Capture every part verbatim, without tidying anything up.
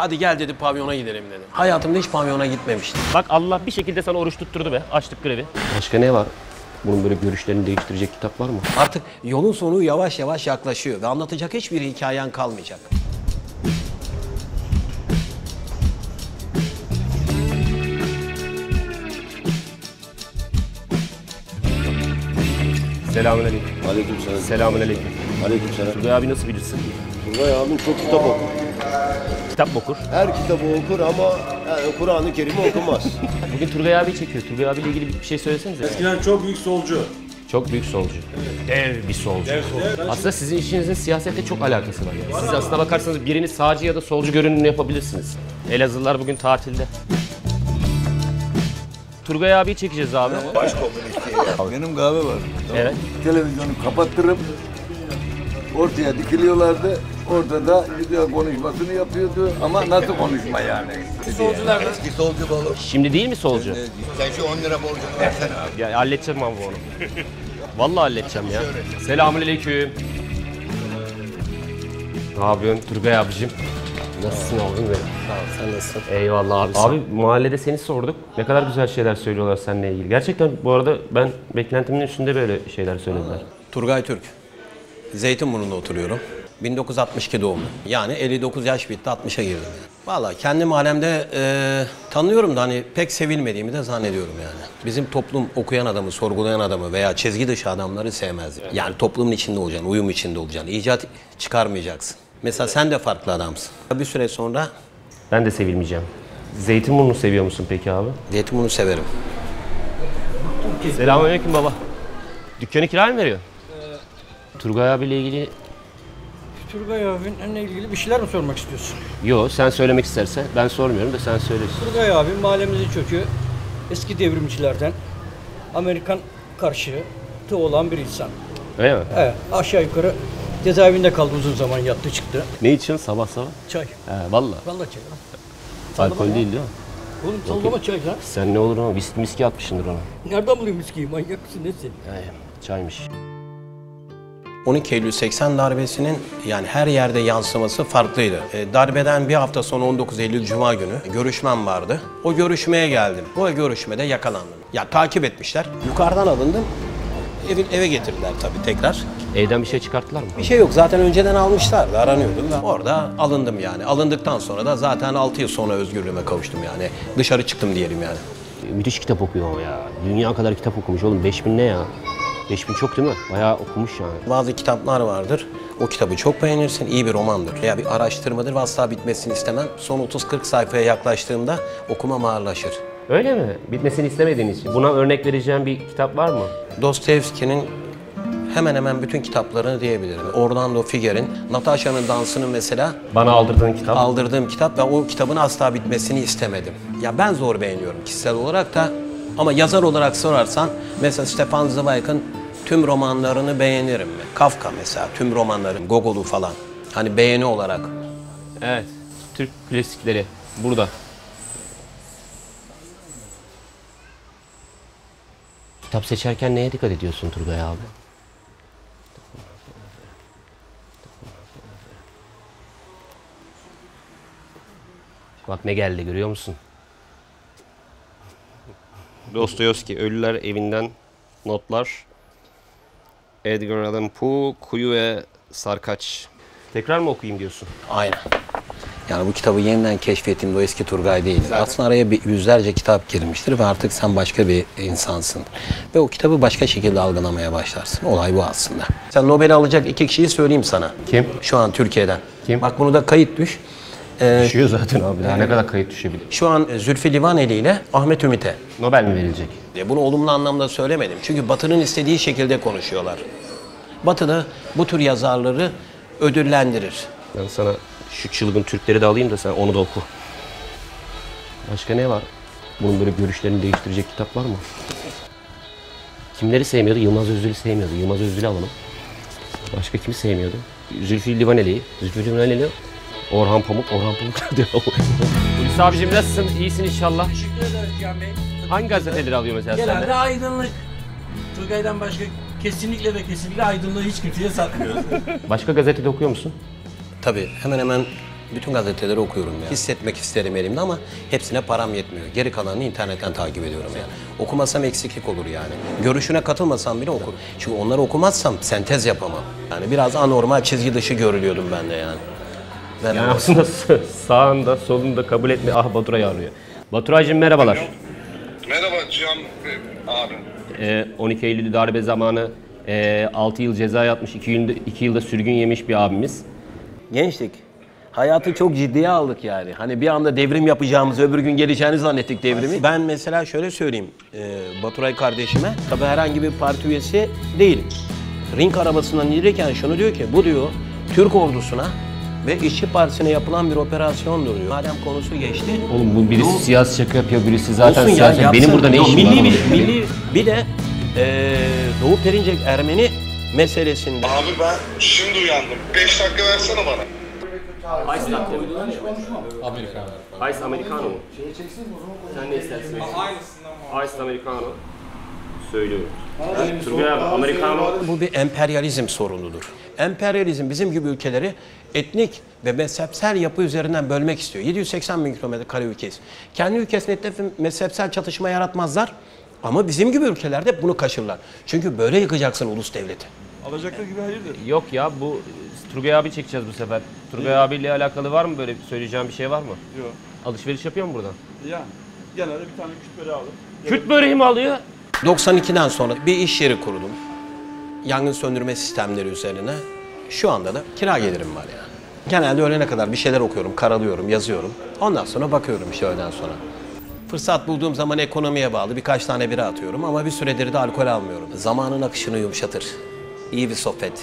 Hadi gel dedi, pavyona gidelim dedim. Hayatımda hiç pavyona gitmemiştim. Bak Allah bir şekilde sana oruç tutturdu be. Açtık grevi. Başka ne var? Bunun böyle görüşlerini değiştirecek kitap var mı? Artık yolun sonu yavaş yavaş yaklaşıyor ve anlatacak hiçbir hikayen kalmayacak. Selamünaleyküm. Aleykümselam. Selamünaleyküm. Aleykümselam. Turgay abi nasıl bilirsin? Turgay abim çok kitap okur. Kitap mı okur? Her kitabı okur ama yani Kur'an-ı Kerim'i okumaz. Bugün Turgay abi çekiyor. Turgay abiyle ilgili bir şey söylesenize. Eskiden çok büyük solcu. Çok büyük solcu. Dev bir solcu. Dev solcu. Aslında sizin işinizin siyasette çok alakası var. Yani. Siz aslına bakarsanız birini sağcı ya da solcu görünümünü yapabilirsiniz. Elazığlılar bugün tatilde. Turgay abiyi çekeceğiz abi. Benim kahve var. Evet. Televizyonu kapattırıp ortaya dikiliyorlardı. Orada da güzel konuşmasını yapıyordu ama nasıl konuşma yani? Solcular da. Eski solcu balık. Şimdi değil mi solcu? Sen şu on lira borcunu versene abi. Ya halledeceğim abi onu. Vallahi halledeceğim ya. Selamünaleyküm. Ne yapıyorsun Turgay abicim? Nasılsın oğlum benim? Sağ ol, sen nasılsın? Eyvallah abi. Abi mahallede seni sorduk. Ne kadar güzel şeyler söylüyorlar seninle ilgili. Gerçekten bu arada ben beklentimin üstünde böyle şeyler söylediler. Turgay Türk. Zeytinburnu'nda oturuyorum. bin dokuz yüz altmış iki doğumlu. Yani elli dokuz yaş bitti, altmışa girdim. Vallahi kendi mahallemde e, tanıyorum da hani pek sevilmediğimi de zannediyorum yani. Bizim toplum okuyan adamı, sorgulayan adamı veya çizgi dışı adamları sevmez. Yani toplumun içinde olacaksın, uyum içinde olacaksın. İcat çıkarmayacaksın. Mesela sen de farklı adamsın. Bir süre sonra Ben de sevilmeyeceğim. Zeytinburnu seviyor musun peki abi? Zeytinburnu severim. Selamünaleyküm baba. Dükkanı kiraya mı veriyor? Ee... Turgay abiyle ilgili... Turgay abinle ilgili bir şeyler mi sormak istiyorsun? Yo, sen söylemek istersen. Ben sormuyorum da sen söyle. Turgay abim mahallemizin çocuğu, eski devrimcilerden, Amerikan karşıtı olan bir insan. Öyle mi? Evet, aşağı yukarı cezaevinde kaldı, uzun zaman yattı çıktı. Ne içiyorsun sabah sabah? Çay. He valla. Vallahi çay lan. Alkol değil değil mi? Oğlum sallama çay lan. Sen ne olur ama viski miski atmışsındır ona. Nereden bulayım viskiyi? Manyak mısın nesin? He, çaymış. on iki Eylül seksen darbesinin yani her yerde yansıması farklıydı. E, darbeden bir hafta sonra on dokuz Eylül Cuma günü görüşmem vardı. O görüşmeye geldim. O görüşmede yakalandım. Ya takip etmişler. Yukarıdan alındım. Evi, eve getirdiler tabii tekrar. Evden bir şey çıkarttılar mı? Bir şey yok, zaten önceden almışlardı, aranıyordum. Orada alındım yani. Alındıktan sonra da zaten altı yıl sonra özgürlüğüme kavuştum yani. Dışarı çıktım diyelim yani. Müthiş kitap okuyor o ya. Dünya kadar kitap okumuş oğlum. beş bin ne ya? beş bin çok değil mi? Bayağı okumuş yani. Bazı kitaplar vardır. O kitabı çok beğenirsin. İyi bir romandır. Veya bir araştırmadır ve asla bitmesini istemem. Son otuz kırk sayfaya yaklaştığımda okumam ağırlaşır. Öyle mi? Bitmesini istemediğin için. Buna örnek vereceğim bir kitap var mı? Dostoyevski'nin hemen hemen bütün kitaplarını diyebilirim. Orlando Figuere'in Natasha'nın Dansı'nın mesela Bana aldırdığın kitap. aldırdığım kitap ve o kitabın asla bitmesini istemedim. Ya ben zor beğeniyorum kişisel olarak da, ama yazar olarak sorarsan mesela Stefan Zweig'ın tüm romanlarını beğenirim. Kafka mesela tüm romanlarım, Gogol'u falan. Hani beğeni olarak. Evet. Türk klasikleri. Burada. Kitap seçerken neye dikkat ediyorsun Turgay abi? Bak ne geldi görüyor musun? Dostoyevski, Ölüler Evinden Notlar. Edgar Allan Poe, Kuyu ve Sarkaç. Tekrar mı okuyayım diyorsun? Aynen. Yani bu kitabı yeniden keşfettiğimde o eski Turgay değil. Aslında araya bir yüzlerce kitap girmiştir ve artık sen başka bir insansın. Ve o kitabı başka şekilde algılamaya başlarsın. Olay bu aslında. Sen Nobel'i alacak iki kişiyi söyleyeyim sana. Kim? Şu an Türkiye'den. Kim? Bak bunu da kayıt düş. Ee, Düşüyor zaten abi. Daha ne kadar kayıt düşebilir? şu an Zülfü Livaneli ile Ahmet Ümit'e. Nobel mi verilecek? Bunu olumlu anlamda söylemedim. Çünkü Batı'nın istediği şekilde konuşuyorlar. Batı da bu tür yazarları ödüllendirir. Ben sana şu çılgın Türkleri de alayım da sen onu da oku. Başka ne var? Bunun böyle görüşlerini değiştirecek kitap var mı? Kimleri sevmiyordu? Yılmaz Özdil'i sevmiyordu. Yılmaz Özdil'i alalım. Başka kimi sevmiyordu? Zülfü Livaneli'yi. Zülfü Livaneli, Orhan Pamuk. Orhan Pamuk diyor. Polis abicim nasılsın? İyisin inşallah. Teşekkür ederim Can Bey. Hangi gazeteleri alıyor mesela Genelde sende? Aydınlık. Turgay'dan başka kesinlikle ve kesinlikle Aydınlığı hiç kimseye satmıyoruz. Başka gazetede okuyor musun? Tabii hemen hemen Bütün gazeteleri okuyorum ya. Hissetmek isterim elimde ama hepsine param yetmiyor. Geri kalanını internetten takip ediyorum yani. Okumasam eksiklik olur yani. Görüşüne katılmasam bile okur. Çünkü onları okumazsam sentez yapamam. Yani biraz anormal, çizgi dışı görülüyordum ben de yani. Ben Yani aslında sağında solunda kabul etme. Ah Baturay'ı arıyor. Baturay'cığım merhabalar. Merhaba Cihan Bey, abi. Ee, on iki Eylül darbe zamanı e, altı yıl ceza yatmış, iki yılda, iki yılda sürgün yemiş bir abimiz. gençlik. Hayatı çok ciddiye aldık yani. Hani bir anda devrim yapacağımızı, öbür gün geleceğini zannettik devrimi. Ben mesela şöyle söyleyeyim e, Baturay kardeşime. Tabii herhangi bir parti üyesi değilim. Ring arabasından indirirken şunu diyor ki, bu diyor Türk ordusuna ve İşçi Partisi'ne yapılan bir operasyondur diyor. Madem konusu geçti. Oğlum bu birisi siyasi şaka yapıyor, birisi zaten Olsun ya, siyasi. yapsın. Benim burada ne Yok, işim milli var? Bir, milli bir de e, Doğu Perinçek Ermeni meselesinde. Abi ben şimdi uyandım. beş dakika versene bana. Ice latte. Americano. Ice Americano mu? Sen ne istersin? Ice Americano. Söylüyorum. Turgay abi, Americano. Bu bir emperyalizm sorunudur. Emperyalizm bizim gibi ülkeleri etnik ve mezhepsel yapı üzerinden bölmek istiyor. yedi yüz seksen bin kilometre kare ülkeyiz. Kendi ülkesinde mezhepsel çatışma yaratmazlar ama bizim gibi ülkelerde bunu kaşırlar. Çünkü böyle yıkacaksın ulus devleti. Alacaklı gibi hayırdır? Yok ya, bu Turgay abi çekeceğiz bu sefer. Turgay abiyle alakalı var mı böyle söyleyeceğim bir şey var mı? Yok. Alışveriş yapıyor mu buradan? Yani genelde bir tane küt böreği aldım. Kürt böreği mi alıyor? doksan ikiden sonra bir iş yeri kurdum. Yangın söndürme sistemleri üzerine. Şu anda da kira gelirim var yani. Genelde öğlene kadar bir şeyler okuyorum, karalıyorum, yazıyorum. Ondan sonra bakıyorum işte öğleden sonra. Fırsat bulduğum zaman ekonomiye bağlı birkaç tane bira atıyorum ama bir süredir de alkol almıyorum. Zamanın akışını yumuşatır. İyi bir sohbet.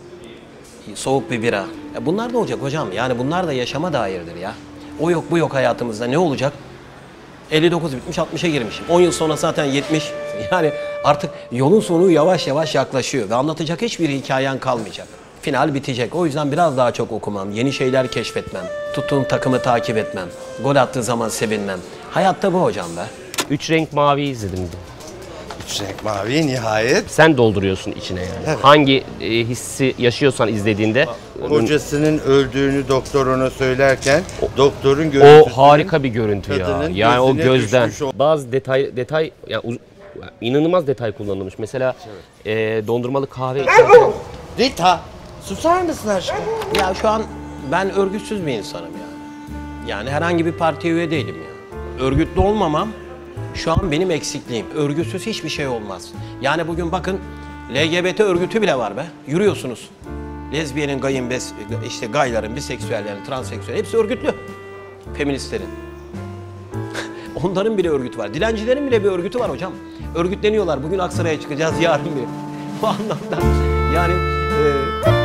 Soğuk bir bira. Ya bunlar da olacak hocam. Yani bunlar da yaşama dairdir ya. O yok bu yok hayatımızda. Ne olacak? elli dokuz bitmiş, altmışa girmişim. on yıl sonra zaten yetmiş. Yani artık yolun sonu yavaş yavaş yaklaşıyor ve anlatacak hiçbir hikayen kalmayacak. Final bitecek. O yüzden biraz daha çok okumam, yeni şeyler keşfetmem, tuttuğum takımı takip etmem, gol attığı zaman sevinmem. Hayatta bu hocam be. Üç renk mavi izledim. Üç renk mavi nihayet. Sen dolduruyorsun içine yani. Evet. Hangi e, hissi yaşıyorsan izlediğinde. Kocasının öldüğünü doktor ona söylerken o, doktorun o görüntüsü. harika bir görüntü ya. Yani o gözden. O. Bazı detay detay yani uz, inanılmaz detay kullanılmış. Mesela evet. e, dondurmalı kahve içerken. Rita, susar mısın aşkım? Ya şu an ben örgütsüz bir insanım ya. Yani herhangi bir partiye üye değilim ya. Örgütlü olmamam şu an benim eksikliğim. Örgütsüz hiçbir şey olmaz. Yani bugün bakın L G B T örgütü bile var be. Yürüyorsunuz. Lezbiyenin, gayın, bes, işte gayların, biseksüellerin, transseksüellerin hepsi örgütlü. Feministlerin. Onların bile örgütü var. Dilencilerin bile bir örgütü var hocam. Örgütleniyorlar. Bugün Aksaray'a çıkacağız, yarın bir. Bu anlamda yani... E,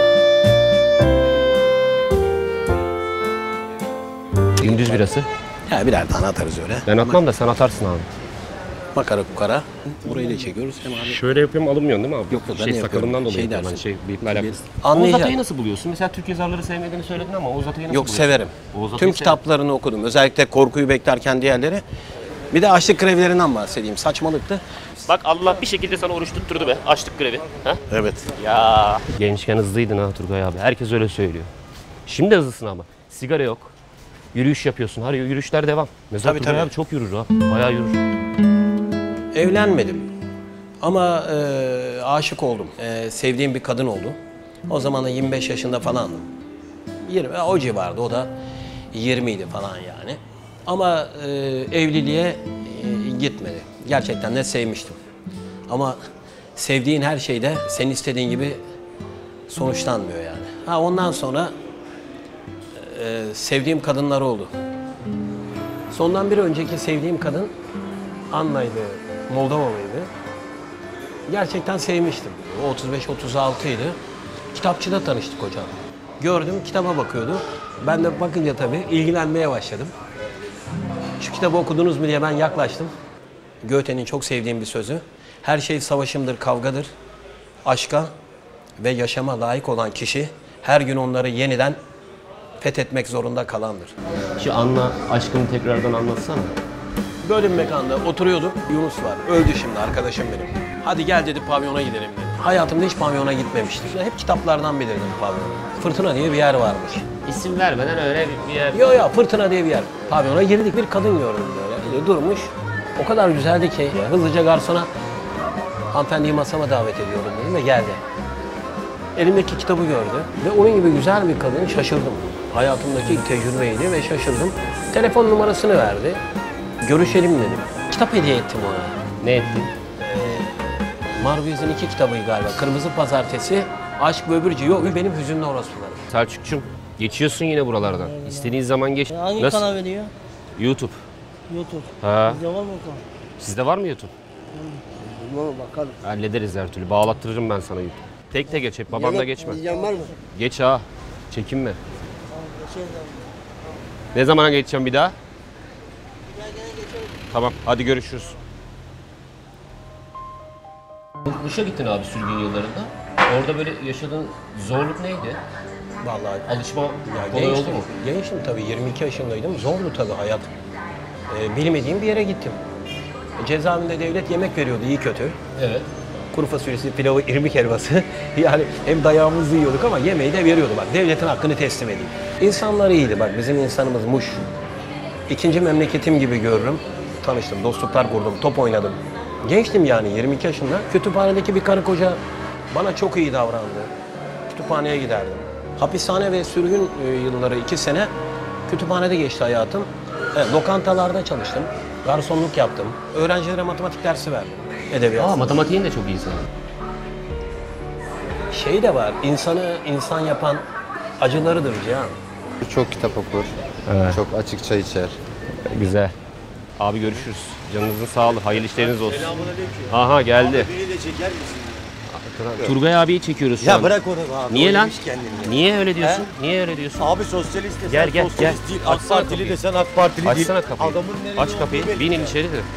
Gündüz birası. Ya birer tane atarız öyle. Ben atmam da sen atarsın abi. Makara kukara. Burayı da çekiyoruz. Hem abi. Şöyle yapıyorum, alınmıyorsun değil mi abi? Yok, ben şey de sakalımdan dolayı. Şey Şey dersin. hani şey bir alakası. Anlayacağım. Oğuz Atay'ı nasıl buluyorsun? Mesela Türk yazarları sevmediğini söyledin ama Oğuz Atay'ı nasıl Yok buluyorsun? severim. Oğuz Atay'ı Tüm severim. kitaplarını okudum. Özellikle Korkuyu Beklerken diğerleri. Bir de Açlık Grevlerinden bahsedeyim. Saçmalıktı. Bak Allah bir şekilde sana oruç tutturdu be. Açlık grevi. Ha? Evet. Ya. Gençken hızlıydın ha Turgay abi. Herkes öyle söylüyor. Şimdi hızlısın ama. Sigara yok. Yürüyüş yapıyorsun. Hadi yürüyüşler devam. Mesela Tabii, Turgay tabii. abi çok yürür ha. Bayağı yürür. Evlenmedim. Ama e, aşık oldum. E, sevdiğim bir kadın oldu. O zaman da yirmi beş yaşında falandım. yirmi, o civarda. O da yirmiydi falan yani. Ama e, evliliğe e, gitmedi. Gerçekten de sevmiştim. Ama sevdiğin her şeyde senin istediğin gibi sonuçlanmıyor yani. Ha ondan sonra e, sevdiğim kadınlar oldu. Sondan bir önceki sevdiğim kadın Anna'ydı, Moldovalıydı. Gerçekten sevmiştim. O otuz beş otuz altıydı. Kitapçıda tanıştık hocam. Gördüm, kitaba bakıyordu. Ben de bakınca tabii ilgilenmeye başladım. Şu kitabı okudunuz mu diye ben yaklaştım. Goethe'nin çok sevdiğim bir sözü. Her şey savaşımdır, kavgadır. Aşka ve yaşama layık olan kişi her gün onları yeniden fethetmek zorunda kalandır. Şu Anna aşkını tekrardan anlatsana. Böyle bir mekanda oturuyorduk. Yunus var. Öldü şimdi arkadaşım benim. Hadi gel dedi pavyona gidelim dedi. Hayatımda hiç pavyona gitmemiştim. Hep kitaplardan bilirdim pavyonu. Fırtına diye bir yer varmış. İsim vermeden öyle bir yer. Yo yo Fırtına diye bir yer. Pavyona girdik, bir kadın gördüm böyle. Öyle durmuş. O kadar güzeldi ki hızlıca garsona hanımefendiyi masama davet ediyorum dedim ve geldi. Elimdeki kitabı gördü ve onun gibi güzel bir kadın, şaşırdım. Hayatımdaki ilk tecrübeydi ve şaşırdım. Telefon numarasını verdi. Görüşelim dedim. Kitap hediye ettim ona. Ne ettin? Margüez'in iki kitabı galiba. Kırmızı Pazartesi, Aşk ve Öbürcü. Yok benim hüzünlü orospularım. Selçuk'cum geçiyorsun yine buralardan. İstediğin zaman geç. Hangi Nasıl? kanal veriyor? YouTube. YouTube. Ha. Bizde var mı o kanal? Sizde var mı YouTube? Bakalım. Hallederiz her türlü. Bağlattırırım ben sana YouTube. Tek tek geç hep. Baban da geçme. Diyeceğim var mı? Geç ha. Çekinme. Ne zaman geçeceğim bir daha? Tamam hadi görüşürüz. Muş'a gittin abi sürgün yıllarında. Orada böyle yaşadığın zorluk neydi? Vallahi Alışma ya kolay oldu gençtim, mu? gençtim tabii. yirmi iki yaşındaydım. Zordu tabii hayat. Ee, bilmediğim bir yere gittim. Cezaevinde devlet yemek veriyordu iyi kötü. Evet. Kuru fasulyesi, pilavı, irmik helvası. Yani hem dayağımızı yiyorduk ama yemeği de veriyordu bak. Devletin hakkını teslim edeyim. İnsanlar iyiydi bak. Bizim insanımız Muş. İkinci memleketim gibi görürüm. Tanıştım, dostluklar kurdum, top oynadım. Gençtim yani yirmi iki yaşında. Kütüphanedeki bir karı koca bana çok iyi davrandı. Kütüphaneye giderdim. Hapishane ve sürgün e, yılları iki sene kütüphanede geçti hayatım. Evet, lokantalarda çalıştım. Garsonluk yaptım. Öğrencilere matematik dersi verdim. Edebiyat. Aa matematiğin de çok iyi senin. Şey de var, insanı insan yapan acılarıdır Cihan. Çok kitap okur. Evet. Çok açıkça içer. Güzel. Abi görüşürüz. Canınızın sağlığı, hayırlı işleriniz olsun. Aha geldi. Beni de çeker misin? Turgay abiyi çekiyoruz şu Ya an. bırak onu abi. Niye o lan? yemiş kendini. Niye öyle diyorsun? Niye öyle diyorsun? Abi sosyalist desen Gel, gel, sosyalist gel. değil. AK Açsana Partili kapıyı. desen AK Partili değil. Açsana kapıyı. Adamın nerede Aç olduğu kapıyı. belli Binin ya. içeri de.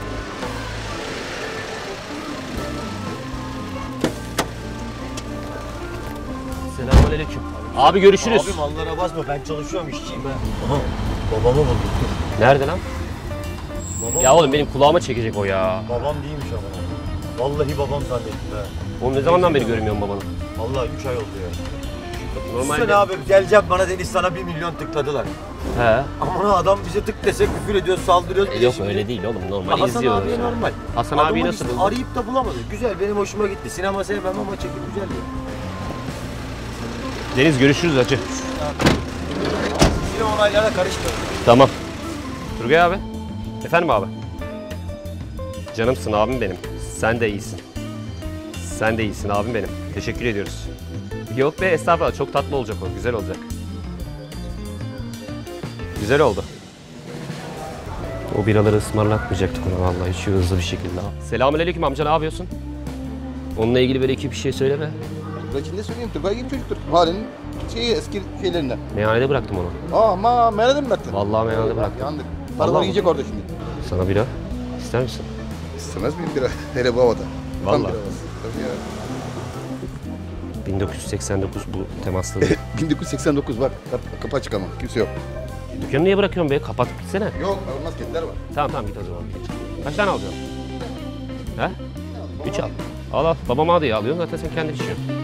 Selamünaleyküm. Abi görüşürüz. Abi mallara basma ben çalışıyorum işçiyim ben. Aha babamı bulduk dur. Nerede lan? Babam, Ya oğlum benim kulağıma çekecek o ya. babam değilmiş ama. Vallahi babam zannettim ha. Oğlum ne zamandan beri görmüyorum babanı? Vallahi üç ay oldu ya. Normalde. Sen abi geleceğim bana Deniz sana bir milyon tıkladılar. He. Ama adam bize tık dese küfür ediyor saldırıyoruz. Bir de Yok şimdi- öyle değil oğlum normal Hasan izliyoruz. abi normal. Hasan Adamı abi biz nasıl buldun? arayıp da bulamadı. Güzel benim hoşuma gitti. Sinema sevmem ama çekim güzeldi. Deniz görüşürüz hacı. Yine olaylara karışmıyorum. Tamam. Turgay abi. Efendim abi. Canımsın abim benim. Sen de iyisin. Sen de iyisin abim benim. Teşekkür ediyoruz. Yok be estağfurullah çok tatlı olacak o. Güzel olacak. Güzel oldu. O biraları ısmarlatmayacaktık ona vallahi şu hızlı bir şekilde. Selamünaleyküm amca ne yapıyorsun? Onunla ilgili böyle iki bir şey söyleme. Turgay ne söyleyeyim? Turgay gibi çocuktur. Halinin şeyi eski şeylerinden. Meyhanede bıraktım onu. Aa ama meyhanede mi bıraktın? Vallahi meyhanede bıraktım. Yandık. Vallahi Paraları mi? yiyecek orada şimdi. Sana bira ister misin? İstemez miyim bira? Hele bu havada. Tam Vallahi. bira havası. Tabii ya. bin dokuz yüz seksen dokuz bu temaslı değil. bin dokuz yüz seksen dokuz bak. Kapı, kapı açık ama. Kimse yok. Dükkanı niye bırakıyorsun be? Kapatıp gitsene. Yok olmaz kediler var. Tamam tamam git o zaman. Geç. Kaç tane alacaksın? He? Üç al. Al al. Babama hadi alıyorsun zaten sen kendin içiyorsun.